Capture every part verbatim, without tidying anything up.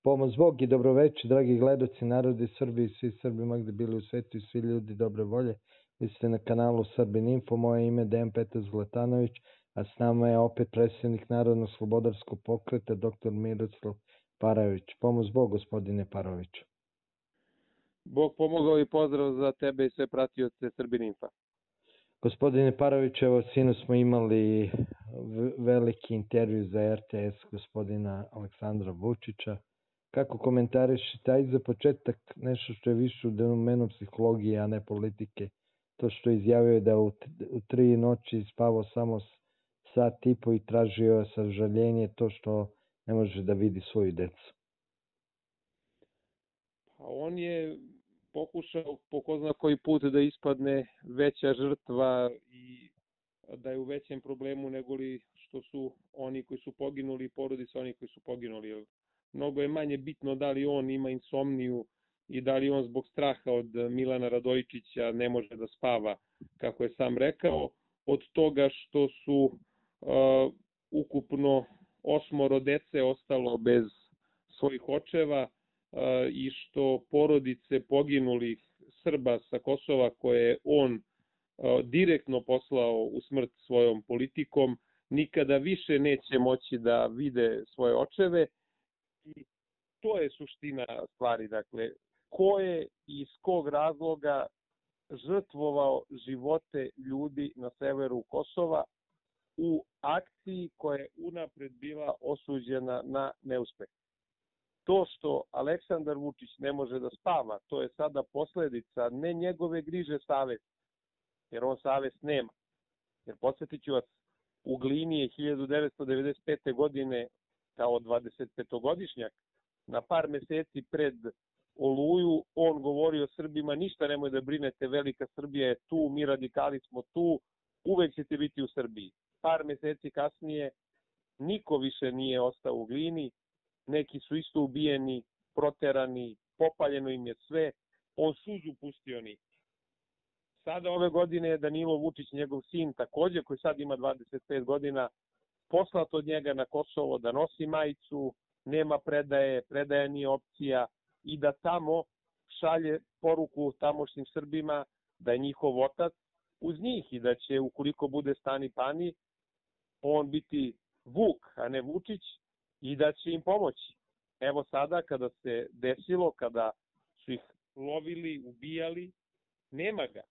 Pomoz Bog i dobroveče, dragi gledaoci, narodi Srbije i svi Srbi magde bili u svetu i svi ljudi dobre volje. Vi ste na kanalu Srbin Info, moje ime je Dejan Petar Zlatanović, a s nama je opet predsjednik Narodno-slobodarskog pokreta, doktor Miroslav Parajović. Pomoz Bog, gospodine Parajoviću. Bog pomogao i pozdrav za tebe i sve pratioce Srbin Infa. Gospodine Parajović, evo sinu smo imali veliki intervju za R T S gospodina Aleksandra Vučića. Kako komentarišete, aj za početak nešto što je više u domenu psihologije, a ne politike, to što je izjavio da u, u tri noći spavao samo sat i po i tražio sažaljenje to što ne može da vidi svoju decu. Pa on je pokušao po ko zna koji put da ispadne veća žrtva i da je u većem problemu nego li što su oni koji su poginuli i porodice oni koji su poginuli. Mnogo je manje bitno da li on ima insomniju i da li on zbog straha od Milana Radojičića ne može da spava, kako je sam rekao, od toga što su uh, ukupno osmoro dece ostalo bez svojih očeva uh, i što porodice poginulih Srba sa Kosova koje je on uh, direktno poslao u smrt svojom politikom, nikada više neće moći da vide svoje očeve. I to je suština stvari, dakle, ko je i iz kog razloga žrtvovao živote ljudi na severu Kosova u akciji koja je unapred bila osuđena na neuspeh. To što Aleksandar Vučić ne može da spava, to je sada posledica ne njegove griže savesti, jer on savest nema. Jer podsjetit ću vas, u Glini je hiljadu devetsto devedeset pete. godine kao dvadesetpetogodišnjak, na par meseci pred Oluju, on govori o Srbima, ništa nemoj da brinete, velika Srbija je tu, mi radikali smo tu, uvek ćete biti u Srbiji. Par meseci kasnije niko više nije ostao u Glini, neki su isto ubijeni, proterani, popaljeno im je sve, on suzu pustio ni. Sada ove godine je Danilo Vučić, njegov sin, takođe, koji sad ima dvadeset pet godina, poslat od njega na Kosovo da nosi majicu, nema predaje, predaja nije opcija i da tamo šalje poruku tamošnjim Srbima da je njihov otac uz njih i da će, ukoliko bude stani pani, on biti Vuk, a ne Vučić i da će im pomoći. Evo sada kada se desilo, kada su ih lovili, ubijali, nema ga.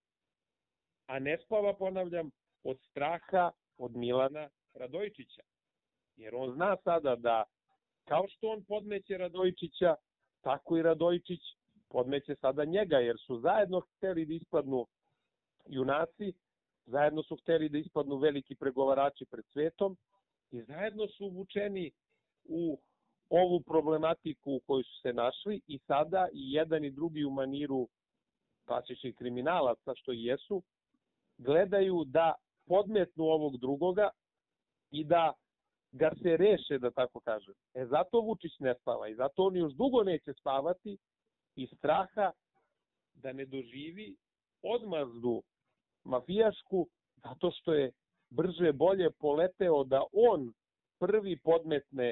A ne spava, ponavljam, od straha od Milana Radojičića. Jer on zna sada da kao što on podmeće Radojičića, tako i Radojičić podmeće sada njega, jer su zajedno hteli da ispadnu junaci, zajedno su hteli da ispadnu veliki pregovarači pred svetom i zajedno su uvučeni u ovu problematiku u kojoj su se našli i sada i jedan i drugi u maniru klasičnih kriminalaca, što i jesu, gledaju da podmetnu ovog drugoga i da ga se reše, da tako kažem. E zato Vučić ne spava i zato on još dugo neće spavati iz straha da ne doživi odmazdu mafijašku, zato što je brže bolje poleteo da on prvi podmetne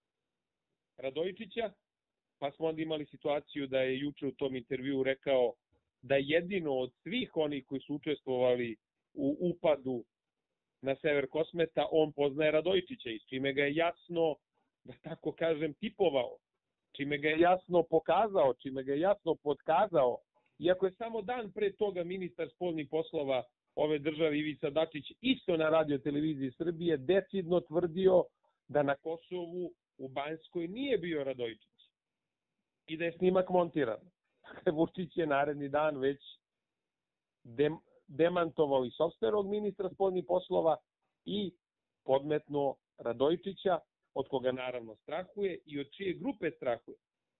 Radojičića, pa smo onda imali situaciju da je juče u tom intervjuu rekao da jedino od svih onih koji su učestvovali u upadu na sever Kosmeta, on poznaje Radojičića i s čime ga je jasno, da tako kažem, tipovao, čime ga je jasno pokazao, čime ga je jasno potkazao, iako je samo dan pre toga ministar spoljnih poslova ove države Ivica Dačić isto na radio televiziji Srbije decidno tvrdio da na Kosovu u Banjskoj nije bio Radojičić i da je snimak montiran. Vučić je naredni dan već dem, demantovao i sopstvenog ministra spoljnih poslova i podmetnuo Radojičića, od koga naravno strahuje i od čije grupe strahuje.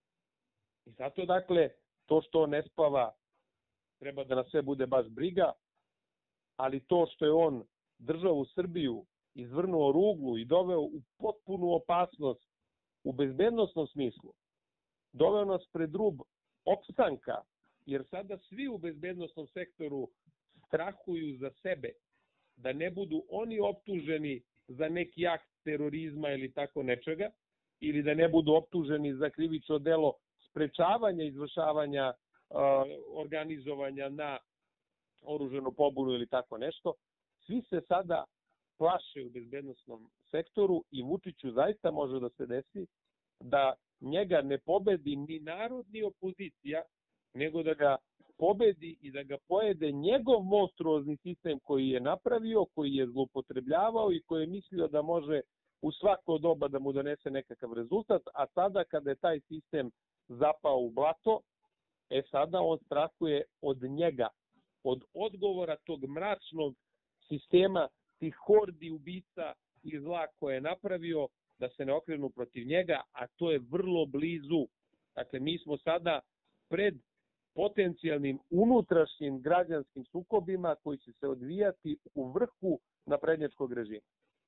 I zato, dakle, to što on ne spava treba da na sve bude baš briga, ali to što je on državu Srbiju izvrnuo ruglu i doveo u potpunu opasnost u bezbednosnom smislu, doveo nas pred rub opstanka, jer sada svi u bezbednosnom sektoru strahuju za sebe, da ne budu oni optuženi za neki akt terorizma ili tako nečega, ili da ne budu optuženi za krivično delo sprečavanja izvršavanja organizovanja na oružanu pobunu ili tako nešto. Svi se sada plaše u bezbednosnom sektoru i Vučiću zaista može da se desi da njega ne pobedi ni narod ni opozicija, nego da ga pobedi i da ga pojede njegov monstruozni sistem koji je napravio, koji je zloupotrebljavao i koji je mislio da može u svako doba da mu donese nekakav rezultat, a sada kada je taj sistem zapao u blato, e sada on strahuje od njega, od odgovora tog mračnog sistema, tih hordi ubica i zla koje je napravio, da se ne okrenu protiv njega, a to je vrlo blizu. Dakle, mi smo sada pred potencijalnim unutrašnjim građanskim sukobima koji će se odvijati u vrhu naprednjačkog režima.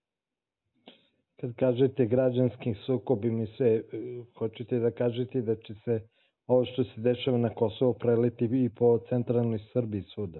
Kad kažete građanskim sukobima, sve, hoćete da kažete da će se ovo što se dešava na Kosovo preliti i po centralnoj Srbiji svuda?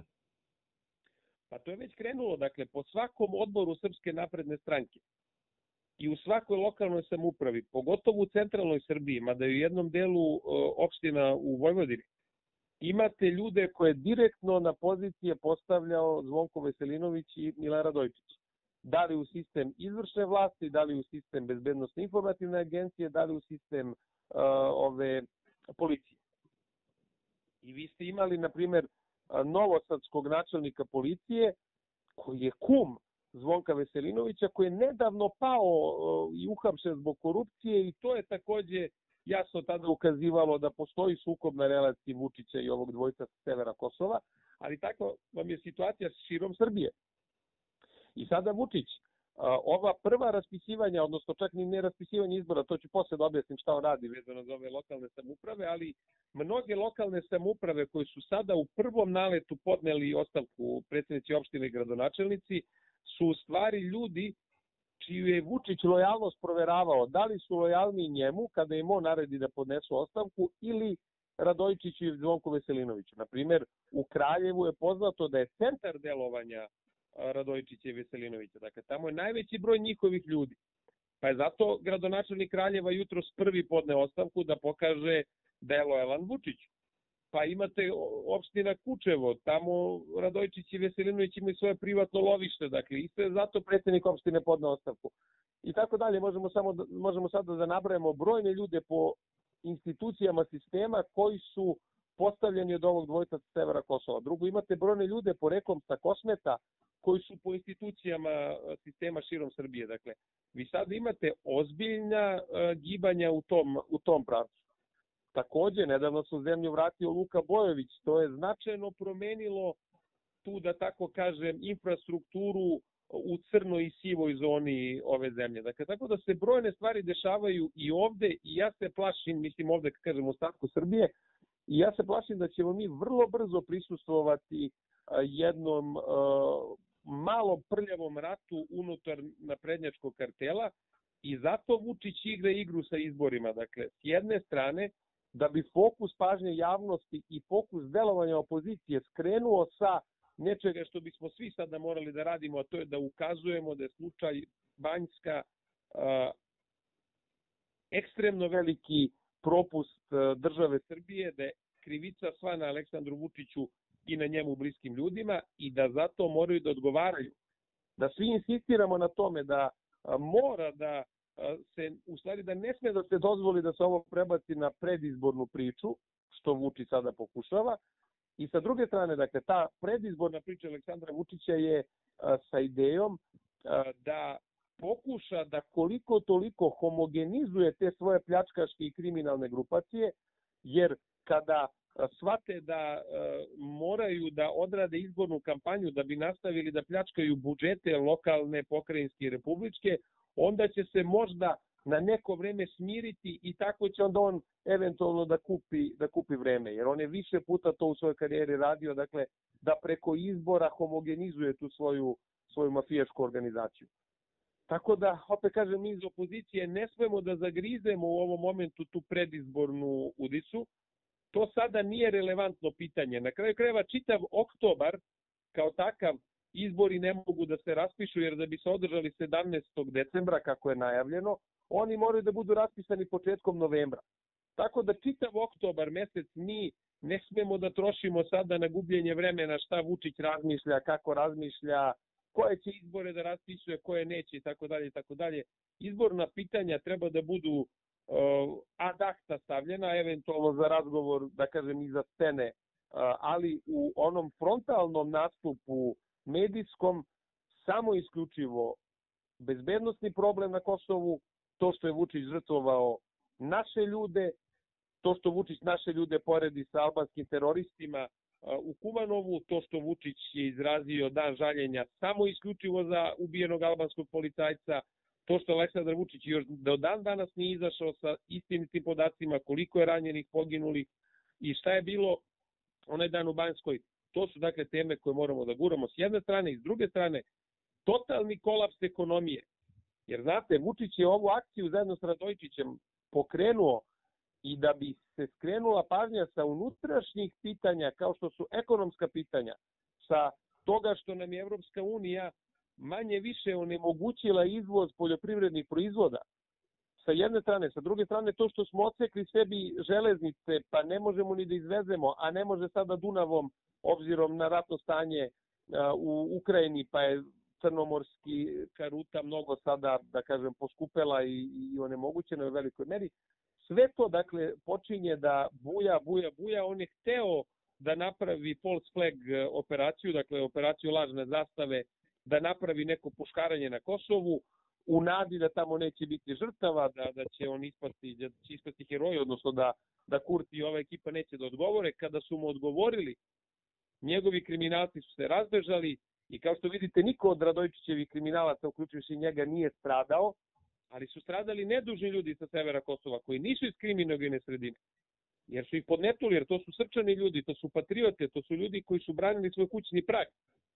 Pa to je već krenulo, dakle, po svakom odboru Srpske napredne stranke i u svakoj lokalnoj samoupravi, pogotovo u centralnoj Srbiji, mada i u jednom delu opština u Vojvodini, imate ljude koje direktno na pozicije postavljao Zvonko Veselinović i Milan Radojičić. Da li u sistem izvršne vlasti, da li u sistem bezbednosne informativne agencije, da li u sistem uh, ove policije. I vi ste imali, na primjer, novosadskog načelnika policije, koji je kum Zvonka Veselinovića, koji je nedavno pao uh, i uhapšen zbog korupcije i to je takođe jasno tada ukazivalo da postoji sukob na relaciji Vučića i ovog dvojca sa severa Kosova, ali tako vam je situacija širom Srbije. I sada Vučić, ova prva raspisivanja, odnosno čak ni ne raspisivanje izbora, to ću posle da objasnim šta on radi vezano za ove lokalne samouprave, ali mnoge lokalne samouprave koje su sada u prvom naletu podneli ostavku predsjednici opštine i gradonačelnici, su u stvari ljudi čiju je Vučić lojalnost proveravao, da li su lojalni njemu kada im on naredi da podnesu ostavku ili Radojičiću i Zvonku Veselinoviću. Na primjer, u Kraljevu je poznato da je centar delovanja Radojičića i Veselinovića. Dakle, tamo je najveći broj njihovih ljudi. Pa je zato gradonačelnik Kraljeva jutros prvi podne ostavku da pokaže da je lojalan Vučiću. Pa imate opština Kučevo, tamo Radojičić i Veselinović imaju svoje privatno lovište, dakle, isto je zato predsjednik opštine podne ostavku. I tako dalje, možemo, samo da, možemo sada da nabrajamo brojne ljude po institucijama sistema koji su postavljeni od ovog dvojca sa severa Kosova. Drugo, imate brojne ljude poreklom sa Kosmeta koji su po institucijama sistema širom Srbije. Dakle, vi sad imate ozbiljna uh, gibanja u tom, u tom pravcu. Takođe, nedavno su zemlju vratio Luka Bojović, to je značajno promenilo tu, da tako kažem, infrastrukturu u crnoj i sivoj zoni ove zemlje. Dakle, tako da se brojne stvari dešavaju i ovde i ja se plašim, mislim ovde, kad kažem, u ostatku Srbije, i ja se plašim da ćemo mi vrlo brzo prisustvovati jednom uh, malo prljavom ratu unutar naprednjačkog kartela i zato Vučić igra igru sa izborima. Dakle, s jedne strane, da bi fokus pažnje javnosti i fokus delovanja opozicije skrenuo sa nečega što bismo svi sada morali da radimo, a to je da ukazujemo da je slučaj Banjska uh, ekstremno veliki propust uh, države Srbije, da je krivica sva na Aleksandru Vučiću i na njemu bliskim ljudima i da zato moraju da odgovaraju. Da svi insistiramo na tome da uh, mora da se, u stvari da ne sme da se dozvoli da se ovo prebaci na predizbornu priču, što Vučić sada pokušava. I sa druge strane, dakle, ta predizborna priča Aleksandra Vučića je a, sa idejom a, da pokuša da koliko toliko homogenizuje te svoje pljačkaške i kriminalne grupacije, jer kada a, shvate da a, moraju da odrade izbornu kampanju da bi nastavili da pljačkaju budžete lokalne, pokrajinske i republičke, onda će se možda na neko vreme smiriti i tako će onda on eventualno da kupi, da kupi vreme. Jer on je više puta to u svojoj karijeri radio, dakle, da preko izbora homogenizuje tu svoju, svoju mafijašku organizaciju. Tako da, opet kažem, mi iz opozicije ne smemo da zagrizemo u ovom momentu tu predizbornu udicu. To sada nije relevantno pitanje. Na kraju krajeva čitav oktobar kao takav izbori ne mogu da se raspišu, jer da bi se održali sedamnaestog decembra, kako je najavljeno, oni moraju da budu raspisani početkom novembra. Tako da čitav oktobar mesec mi ne smemo da trošimo sada na gubljenje vremena šta Vučić razmišlja, kako razmišlja, koje će izbore da raspisuje, koje neće i tako dalje i tako dalje. Izborna pitanja treba da budu uh, ad acta stavljena, eventualno za razgovor, da kažem, iza scene, uh, ali u onom frontalnom nastupu medijskom samo isključivo bezbednosni problem na Kosovu, to što je Vučić žrtvovao naše ljude, to što Vučić naše ljude poredi sa albanskim teroristima u Kumanovu, to što Vučić je izrazio dan žaljenja samo isključivo za ubijenog albanskog policajca, to što Aleksandar Vučić još do dan danas nije izašao sa istinitim podacima koliko je ranjenih, poginulih i šta je bilo onaj dan u Banjskoj, to su dakle teme koje moramo da guramo s jedne strane i s druge strane totalni kolaps ekonomije. Jer znate, Vučić je ovu akciju zajedno s Radojičićem pokrenuo i da bi se skrenula pažnja sa unutrašnjih pitanja, kao što su ekonomska pitanja, sa toga što nam je Evropska unija manje više onemogućila izvoz poljoprivrednih proizvoda, sa jedne strane, sa druge strane to što smo odsekli sebi železnice, pa ne možemo ni da izvezemo, a ne može sada Dunavom, obzirom na ratno stanje u Ukrajini, pa je crnomorski ruta mnogo sada, da kažem, poskupela i, i onemogućena u velikoj meri. Sve to, dakle, počinje da buja, buja, buja. On je hteo da napravi false flag operaciju, dakle, operaciju lažne zastave, da napravi neko puškaranje na Kosovu, u nadi da tamo neće biti žrtava, da, da će on ispasti, da će ispasti heroji, odnosno da, da Kurti i ova ekipa neće da odgovore. Kada su mu odgovorili, njegovi kriminalci su se razbežali i kao što vidite, niko od Radojičićevih kriminalaca, uključujući njega, nije stradao, ali su stradali nedužni ljudi sa severa Kosova, koji nisu iz kriminogene sredine, jer su ih podnetuli, jer to su srčani ljudi, to su patriote, to su ljudi koji su branili svoj kućni prag.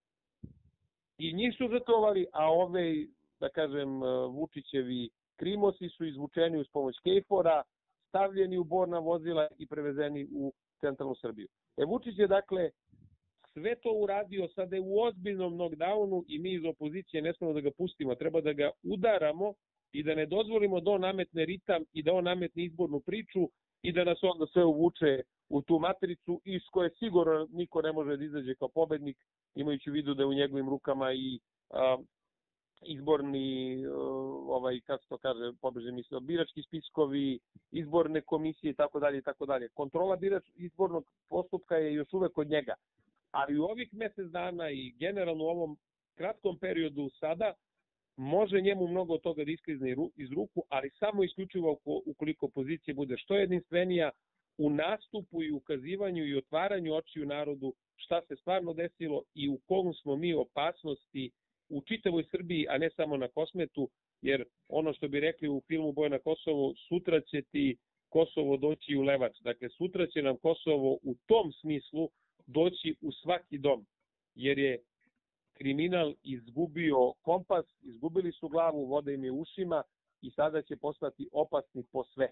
I njih su žrtvovali, a ove, da kažem, Vučićevi krimosi su izvučeni uz pomoć Kejfora, stavljeni u borna vozila i prevezeni u centralnu Srbiju. E, Vučić je, dakle, sve to uradio, sada je u ozbiljnom knockdownu i mi iz opozicije ne smemo da ga pustimo, treba da ga udaramo i da ne dozvolimo da on nametne ritam i da on nametne izbornu priču i da nas onda sve uvuče u tu matricu iz koje sigurno niko ne može da izađe kao pobednik, imajući u vidu da je u njegovim rukama i a, izborni, a, ovaj, kako se to kaže, pobeže misle, birački spiskovi, izborne komisije i tako dalje i tako dalje. Kontrola birač, izbornog postupka je još uvek od njega. Ali u ovih mjesec dana i generalno u ovom kratkom periodu sada može njemu mnogo toga da isklizne iz ruku, ali samo isključivo ukoliko opozicija bude što jedinstvenija u nastupu i ukazivanju i otvaranju očiju narodu šta se stvarno desilo i u kom smo mi opasnosti u čitavoj Srbiji, a ne samo na Kosmetu, jer ono što bi rekli u filmu Boj na Kosovu, sutra će ti Kosovo doći u Levač. Dakle, sutra će nam Kosovo u tom smislu doći u svaki dom, jer je kriminal izgubio kompas, izgubili su glavu, vode im je ušima i sada će postati opasni po sve.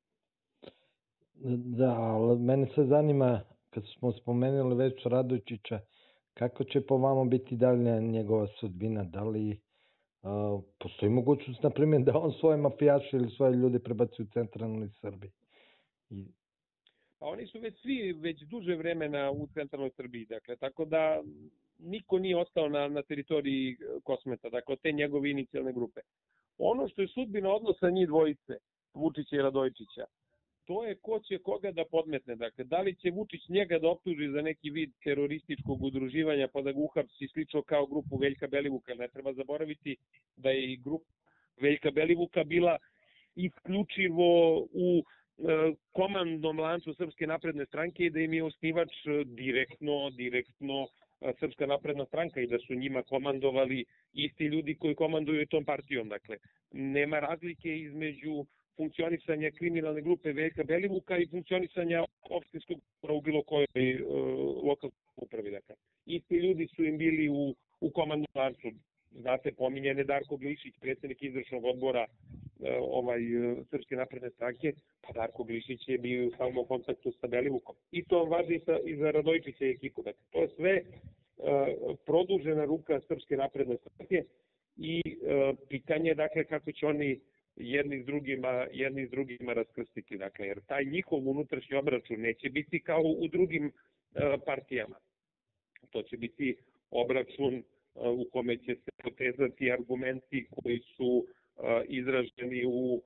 Da, ali mene se zanima, kad smo spomenuli već Radojičića, kako će po vama biti dalje njegova sudbina? Da li uh, postoji mogućnost, na primjer, da on svoje mafijaše ili svoje ljude prebaci u centralnoj Srbiji? I... Pa oni su već svi već duže vremena u centralnoj Srbiji, dakle, tako da niko nije ostao na, na teritoriji Kosmeta, dakle, te njegove inicijalne grupe. Ono što je sudbina odnosa njih dvojice, Vučića i Radojičića, to je ko će koga da podmetne. Dakle, da li će Vučić njega da optuži za neki vid terorističkog udruživanja pa da ga uhapsi slično kao grupu Veljka Belivuka. Ne treba zaboraviti da je i grupa Veljka Belivuka bila isključivo u komandnom lancu Srpske napredne stranke i da im je osnivač direktno, direktno Srpska napredna stranka i da su njima komandovali isti ljudi koji komanduju tom partijom. Dakle, nema razlike između funkcionisanja kriminalne grupe Veljka Belivuka i funkcionisanja opštinskog u bilo kojoj uh, lokalnoj upravi. Dakle, isti ljudi su im bili u, u komandnom lancu. Znate, pominjen je Darko Glišić, predsjednik izvršnog odbora uh, ovaj, uh, Srpske napredne stranke, pa Darko Glišić je bio u samom kontaktu sa Belivukom. I to važi i, sa, i za Radojičića i ekipu. Dakle, to je sve produžena ruka Srpske napredne stranke i pitanje je dakle kako će oni jedni s drugima, jedni s drugima raskrstiti. Dakle, jer taj njihov unutrašnji obračun neće biti kao u drugim partijama. To će biti obračun u kome će se potezati argumenti koji su izraženi u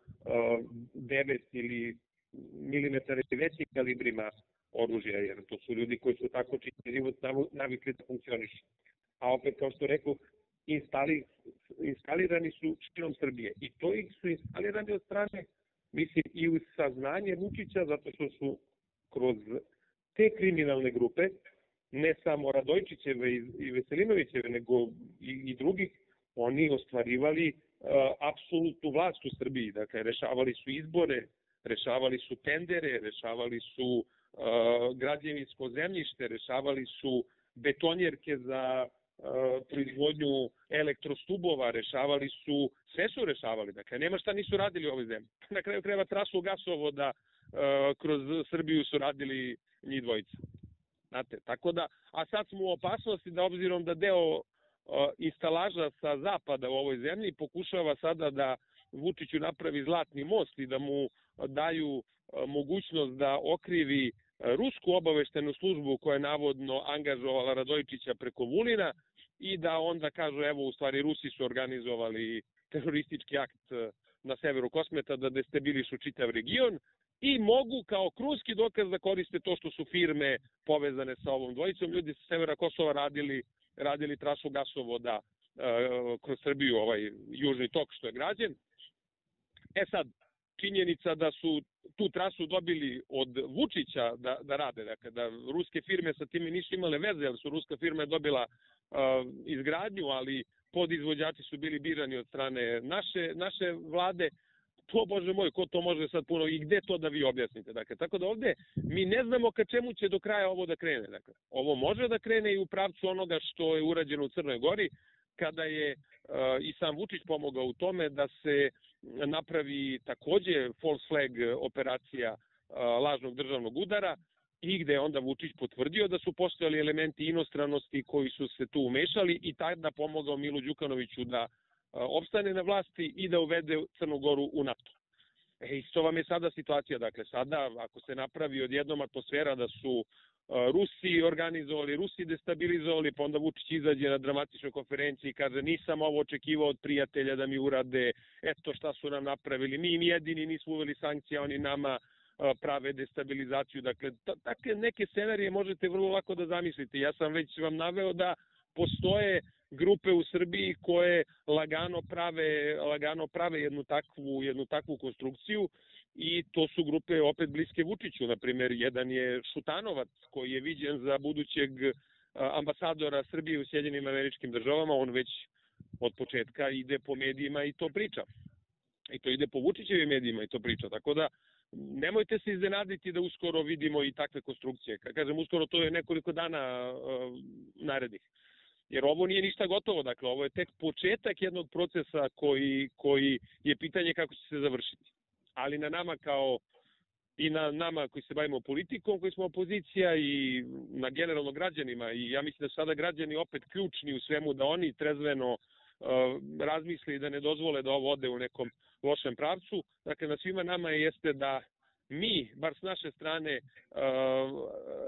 devet ili milimetara i većim kalibrima oružja, jer to su ljudi koji su tako čitav život navikli da funkcionišu. A opet, kao što rekao, instali, instalirani su širom Srbije. I to ih su instalirani od strane, mislim, i uz saznanje Vučića, zato što su kroz te kriminalne grupe, ne samo Radojčićeve i Veselinovićeve, nego i, i drugih, oni ostvarivali uh, apsolutnu vlast u Srbiji. Dakle, rešavali su izbore, rešavali su tendere, rešavali su uh, građevinsko zemljište, rešavali su betonjerke za uh, proizvodnju elektrostubova, rešavali su, sve su rešavali. Dakle, nema šta nisu radili u ovoj zemlji. Na kraju krajeva trasu gasovoda uh, kroz Srbiju su radili njih dvojica. Znate, tako da, a sad smo u opasnosti da obzirom da deo uh, instalaža sa zapada u ovoj zemlji pokušava sada da Vučiću napravi zlatni most i da mu daju uh, mogućnost da okrivi uh, rusku obaveštenu službu koja je navodno angažovala Radojčića preko Vulina i da onda kažu evo u stvari Rusi su organizovali teroristički akt uh, na severu Kosmeta da destabilišu čitav region. I mogu kao krunski dokaz da koriste to što su firme povezane sa ovom dvojicom. Ljudi sa severa Kosova radili, radili trasu gasovoda e, kroz Srbiju, ovaj južni tok što je građen. E sad, činjenica da su tu trasu dobili od Vučića da, da rade, dakle, da ruske firme sa time nisu imale veze, jer su ruska firma je dobila e, izgradnju, ali podizvođači su bili birani od strane naše, naše vlade. To, Bože moj, ko to može sad puno i gde to da vi objasnite? Dakle, tako da ovde mi ne znamo ka čemu će do kraja ovo da krene. Dakle, ovo može da krene i u pravcu onoga što je urađeno u Crnoj Gori, kada je uh, i sam Vučić pomogao u tome da se napravi takođe false flag operacija uh, lažnog državnog udara i gde je onda Vučić potvrdio da su postojali elementi inostranosti koji su se tu umešali i tada pomogao Milu Đukanoviću da opstane na vlasti i da uvede Crnu Goru u NATO. E, isto vam je sada situacija. Dakle, sada, ako se napravi odjednom atmosfera da su uh, Rusi organizovali, Rusi destabilizovali, pa onda Vučić izađe na dramatičnoj konferenciji i kaže nisam ovo očekivao od prijatelja da mi urade, eto šta su nam napravili, mi im jedini nismo uveli sankcije, oni nama uh, prave destabilizaciju. Dakle, takve neke scenarije možete vrlo lako da zamislite. Ja sam već vam naveo da postoje grupe u Srbiji koje lagano prave, lagano prave jednu takvu, jednu takvu konstrukciju i to su grupe opet bliske Vučiću. Naprimjer, jedan je Šutanovac koji je viđen za budućeg ambasadora Srbije u Sjedinjenim Američkim Državama. On već od početka ide po medijima i to priča. I to ide po Vučićevim medijima i to priča. Tako da nemojte se iznenaditi da uskoro vidimo i takve konstrukcije. Kad kažem uskoro, to je nekoliko dana uh, narednih. Jer ovo nije ništa gotovo, dakle, ovo je tek početak jednog procesa koji, koji je pitanje kako će se završiti. Ali na nama kao i na nama koji se bavimo politikom, koji smo opozicija i na generalno građanima i ja mislim da sada građani opet ključni u svemu da oni trezveno uh, razmisli da ne dozvole da ovo ode u nekom lošem pravcu. Dakle, na svima nama jeste da mi, bar s naše strane, uh,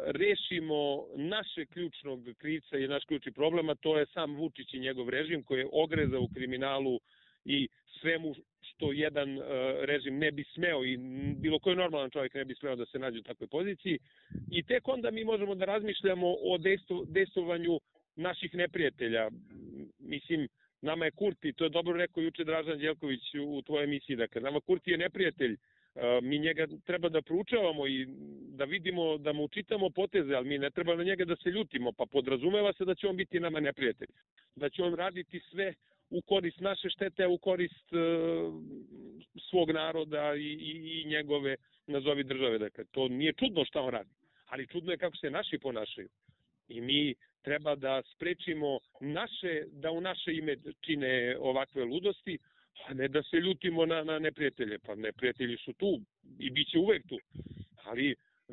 rešimo naše ključnog krivca i naš ključni problem, a to je sam Vučić i njegov režim koji je ogrezao u kriminalu i svemu što jedan uh, režim ne bi smeo i bilo koji normalan čovjek ne bi smeo da se nađe u takvoj poziciji. I tek onda mi možemo da razmišljamo o dejstvu, dejstvovanju naših neprijatelja. Mislim, nama je Kurti, to je dobro rekao juče Dražan Đelković u tvojoj emisiji, dakle, nama Kurti je neprijatelj. Mi njega treba da proučavamo i da vidimo, da mu čitamo poteze, ali mi ne treba na njega da se ljutimo, pa podrazumeva se da će on biti nama neprijatelj. Da će on raditi sve u korist naše štete, u korist uh, svog naroda i, i, i njegove, nazovi države. Dakle, to nije čudno šta on radi, ali čudno je kako se naši ponašaju. I mi treba da sprečimo naše, da u naše ime čine ovakve ludosti, a ne da se ljutimo na, na neprijatelje. Pa neprijatelji su tu i bit će uvek tu. Ali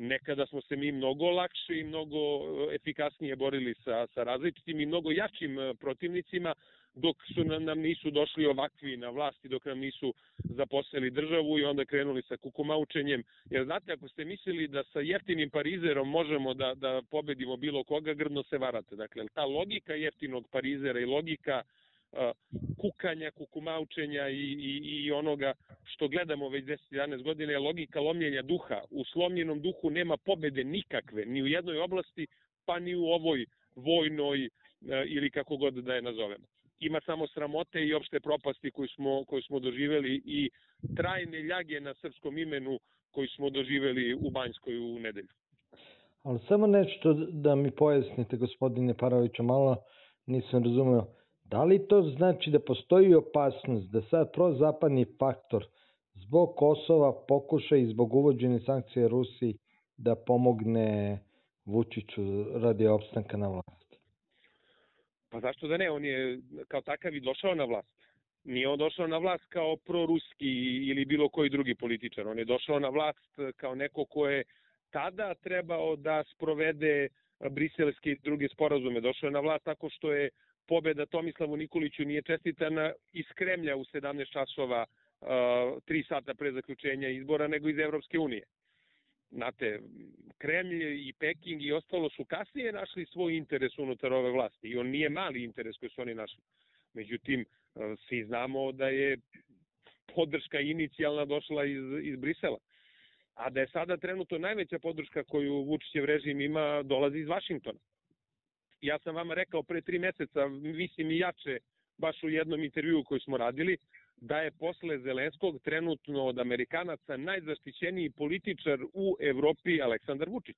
Nekada smo se mi mnogo lakše i mnogo efikasnije borili sa, sa različitim i mnogo jačim protivnicima, dok su nam, nam nisu došli ovakvi na vlasti, dok nam nisu zaposlili državu i onda krenuli sa kukumaučenjem. Jer znate, ako ste mislili da sa jeftinim parizerom možemo da, da pobedimo bilo koga, grdno se varate. Dakle, ta logika jeftinog parizera i logika uh, kukanja, kukumaučenja i, i, i onoga što gledamo već deset jedanaest godina je logika lomljenja duha. U slomljenom duhu nema pobede nikakve, ni u jednoj oblasti, pa ni u ovoj vojnoj uh, ili kako god da je nazovemo. Ima samo sramote i opšte propasti koju smo, koju smo doživeli i trajne ljage na srpskom imenu koju smo doživeli u Banjskoj u nedelju. Ali samo nešto da mi pojasnite, gospodine Paroviću, malo nisam razumeo. Da li to znači da postoji opasnost da sad prozapadni faktor zbog Kosova pokuša i zbog uvođenja sankcija Rusiji da pomogne Vučiću radi opstanka na vlasti? Pa zašto da ne? On je kao takav i došao na vlast. Nije on došao na vlast kao proruski ili bilo koji drugi političar. On je došao na vlast kao neko ko je tada trebao da sprovede briselske i druge sporazume. Došao je na vlast tako što je pobeda Tomislavu Nikoliću nije čestitana iz Kremlja u sedamnaest časova, tri sata pre zaključenja izbora, nego iz Evropske unije. Znate, Kremlj i Peking i ostalo su kasnije našli svoj interes unutar ove vlasti i on nije mali interes koji su oni našli. Međutim, svi znamo da je podrška inicijalna došla iz, iz Brisela, a da je sada trenutno najveća podrška koju Vučićev režim ima dolazi iz Vašingtona. Ja sam vama rekao pre tri meseca, mislim i jače, baš u jednom intervjuu koji smo radili, da je posle Zelenskog trenutno od Amerikanaca najzaštićeniji političar u Evropi Aleksandar Vučić.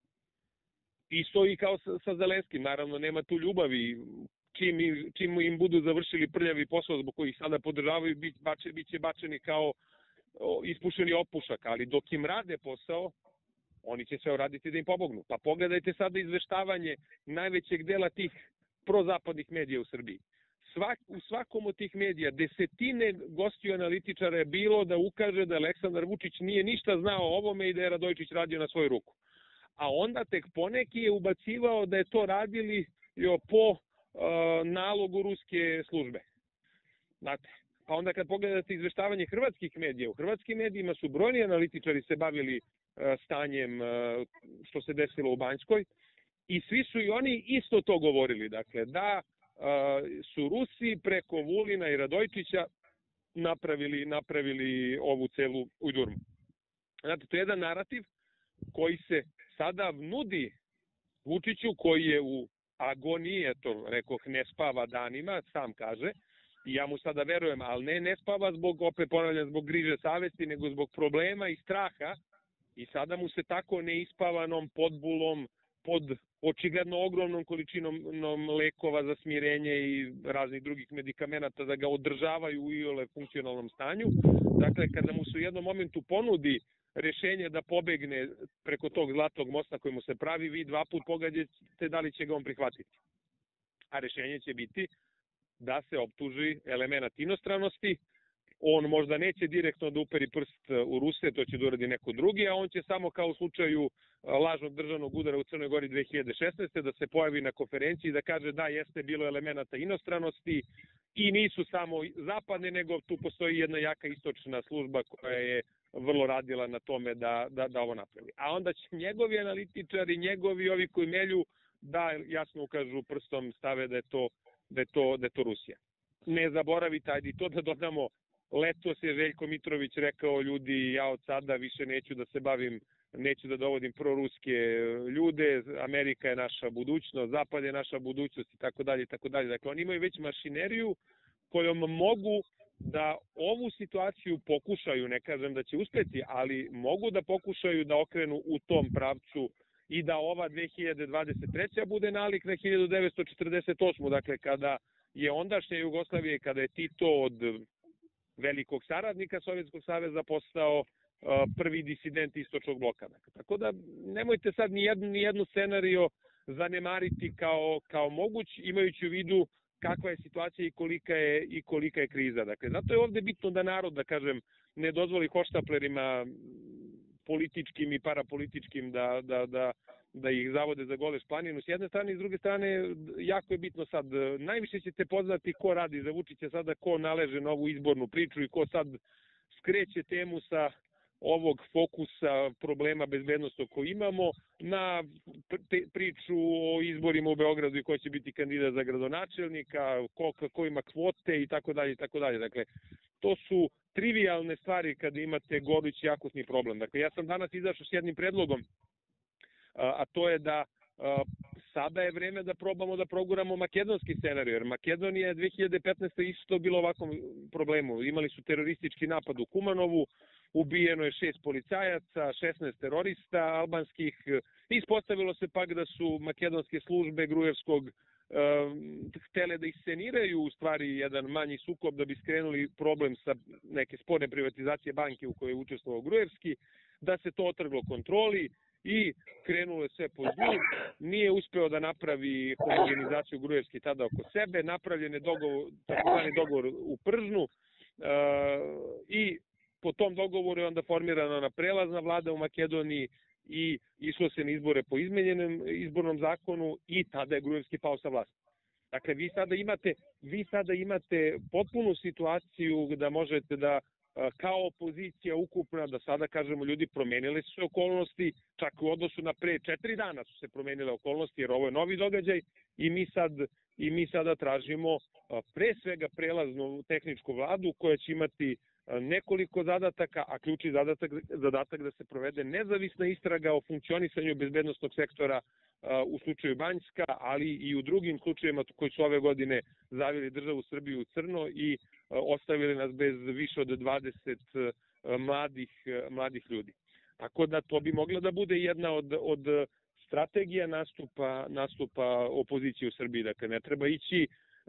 Isto i kao sa, sa Zelenskim, naravno nema tu ljubavi, čim, čim im budu završili prljavi posao zbog kojih sada podržavaju, bit, bače, bit će bačeni kao o, ispušeni opušak, ali dok im rade posao, oni će sve uraditi da im pomognu. Pa pogledajte sada izveštavanje najvećeg dela tih prozapadnih medija u Srbiji. Svak, u svakom od tih medija desetine gostiju analitičara je bilo da ukaže da Aleksandar Vučić nije ništa znao o ovome i da je Radojičić radio na svoju ruku. A onda tek poneki je ubacivao da je to radili jo, po uh, nalogu ruske službe. Znate, pa onda kad pogledate izveštavanje hrvatskih medija, u hrvatskim medijima su brojni analitičari se bavili uh, stanjem uh, što se desilo u Banjskoj i svi su i oni isto to govorili. Dakle, da su Rusi preko Vulina i Radojičića napravili, napravili ovu celu ujdurmu. Znate, to je jedan narativ koji se sada nudi Vučiću, koji je u agoniji, eto, rekoh, ne spava danima, sam kaže, i ja mu sada verujem, ali ne, ne spava zbog, opet ponavljam, zbog griže savesti, nego zbog problema i straha, i sada mu se tako neispavanom podbulom, pod očigledno ogromnom količinom lekova za smirenje i raznih drugih medikamenata da ga održavaju u iole funkcionalnom stanju. Dakle, kada mu se u jednom momentu ponudi rešenje da pobegne preko tog zlatnog mosta koji mu se pravi, vi dva put pogađate da li će ga on prihvatiti. A rešenje će biti da se optuži element inostranosti. On možda neće direktno da uperi prst u Ruse, to će da uradi neko drugi, a on će samo kao u slučaju lažnog državnog udara u Crnoj Gori dve hiljade šesnaeste. da se pojavi na konferenciji i da kaže da jeste bilo elemenata inostranosti i nisu samo zapadne, nego tu postoji jedna jaka istočna služba koja je vrlo radila na tome da, da, da ovo napravi. A onda će njegovi analitičari, njegovi ovi koji melju da jasno ukažu prstom, stave da je to, da je to, da je to Rusija. Ne zaboravite, ajde i to da dodamo, letos je Željko Mitrović rekao, ljudi, ja od sada više neću da se bavim, neću da dovodim proruske ljude, Amerika je naša budućnost, Zapad je naša budućnost i tako dalje i tako dalje. Dakle, oni imaju već mašineriju kojom mogu da ovu situaciju pokušaju, ne kažem da će uspeti, ali mogu da pokušaju da okrenu u tom pravcu i da ova dve hiljade dvadeset treća bude nalik na hiljadu devetsto četrdeset osmu. Dakle, kada je ondašnja Jugoslavija, kada je Tito od velikog saradnika Sovjetskog saveza postao uh, prvi disident istočnog bloka. Dakle, tako da nemojte sad ni jednu, ni jednu scenario zanemariti kao, kao moguć, imajući u vidu kakva je situacija i kolika je, i kolika je kriza. Dakle, zato je ovde bitno da narod, da kažem, ne dozvoli hoštaplerima političkim i parapolitičkim da, da, da, da ih zavode za gole šplaninu s jedne strane i s druge strane jako je bitno sad, najviše ćete poznati ko radi za Vučića sada, ko naleže na ovu izbornu priču i ko sad skreće temu sa ovog fokusa problema bezbednosti koji imamo na priču o izborima u Beogradu i ko će biti kandidat za gradonačelnika, ko, ko ima kvote i tako dalje i tako dalje. Dakle, to su trivialne stvari kada imate gorući akutni problem. Dakle, ja sam danas izašao s jednim predlogom, a to je da sada je vreme da probamo da proguramo makedonski scenarij, jer Makedonija je dve hiljade petnaeste. isto bilo ovakvom problemu. Imali su teroristički napad u Kumanovu, ubijeno je šest policajaca, šesnaest terorista albanskih. Ispostavilo se pak da su makedonske službe Gruevskog htele da isceniraju u stvari jedan manji sukob da bi skrenuli problem sa neke sporne privatizacije banke u kojoj je učestvovao Gruevski, da se to otrglo kontroli i krenulo je sve po zlu. Nije uspeo da napravi homogenizaciju Gruevski tada oko sebe, napravljen je dogovor, takozvani dogovor u Pržnu i po tom dogovoru je onda formirana ona prelazna vlada u Makedoniji i išlo se na izbore po izmenjenom izbornom zakonu i tada je Gruevski pao sa vlasti. Dakle, vi sada imate, vi sada imate potpunu situaciju da možete da kao opozicija ukupna, da sada kažemo ljudi promenile su se okolnosti, čak u odnosu na pre četiri dana su se promenile okolnosti jer ovo je novi događaj i mi sad i mi sada tražimo pre svega prelaznu tehničku vladu koja će imati nekoliko zadataka, a ključni zadatak, zadatak da se provede nezavisna istraga o funkcionisanju bezbednostnog sektora u slučaju Banjska, ali i u drugim slučajevima koji su ove godine zavili državu Srbiju u crno i ostavili nas bez više od dvadeset mladih, mladih ljudi. Tako da to bi mogla da bude jedna od, od strategija nastupa, nastupa opozicije u Srbiji. Dakle, ne treba ići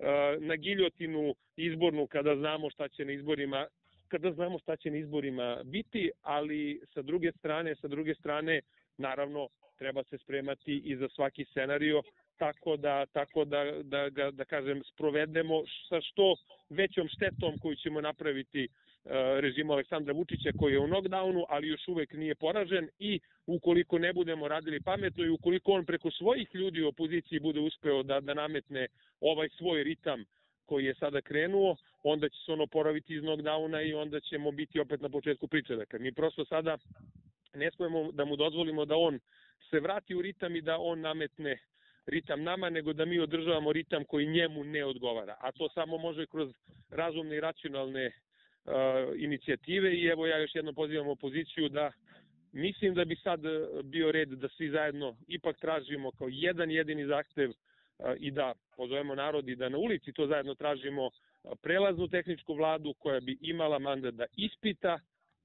na giljotinu izbornu kada znamo šta će na izborima kada znamo šta će na izborima biti, ali sa druge strane, sa druge strane, naravno, treba se spremati i za svaki scenario, tako da, tako da, da, da, da kažem, sprovedemo sa što većom štetom koju ćemo napraviti režimu Aleksandra Vučića, koji je u knockdownu, ali još uvek nije poražen i ukoliko ne budemo radili pametno i ukoliko on preko svojih ljudi u opoziciji bude uspeo da, da nametne ovaj svoj ritam koji je sada krenuo, onda će se ono oporaviti iz knockdowna i onda ćemo biti opet na početku priče. Dakle, mi prosto sada ne smemo da mu dozvolimo da on se vrati u ritam i da on nametne ritam nama, nego da mi održavamo ritam koji njemu ne odgovara. A to samo može kroz razumne i racionalne uh, inicijative i evo ja još jednom pozivam opoziciju da mislim da bi sad bio red da svi zajedno ipak tražimo kao jedan jedini zahtev i da pozovemo narod i da na ulici to zajedno tražimo prelaznu tehničku vladu koja bi imala mandat da ispita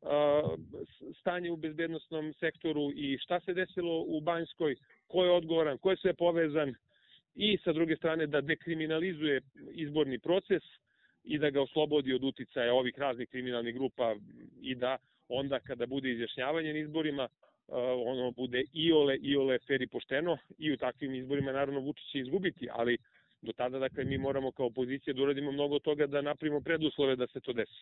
stanje u bezbednostnom sektoru i šta se desilo u Banjskoj, ko je odgovoran, ko je sve povezan i sa druge strane da dekriminalizuje izborni proces i da ga oslobodi od uticaja ovih raznih kriminalnih grupa i da onda kada bude izjašnjavanje na izborima ono bude iole, iole fer i pošteno i u takvim izborima naravno Vučić će izgubiti, ali do tada dakle mi moramo kao opozicija da uradimo mnogo toga da napravimo preduslove da se to desi.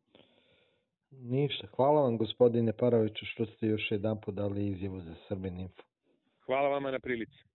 Ništa, hvala vam gospodine Paroviću što ste još jedan podali izjavu za Srbin Info. Hvala vama na prilici.